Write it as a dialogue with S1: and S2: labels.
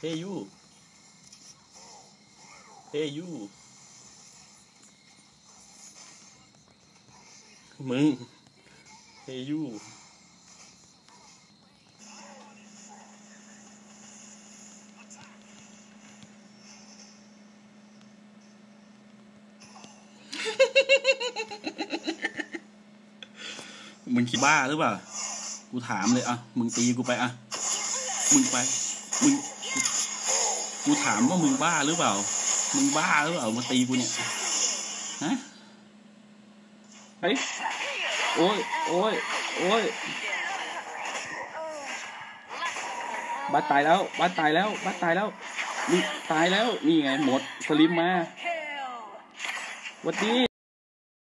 S1: Hey you Hey you มึง Hey you มึงคิดบ้าหรือเปล่ากูถามเลยอ่ะมึงตีกูไปอ่ะมึงไปมึงกูถามว่ามึงบ้าหรือเปล่ามึงบ้าหรือเปล่ามาตีกูเนี่ยฮะเฮ้ยโอ้ยโอ้ยโอ้ยบัสตายแล้วบัสตายแล้วบัสตายแล้วนี่ตายแล้วนี่ไงหมดสลิมมาวัดดี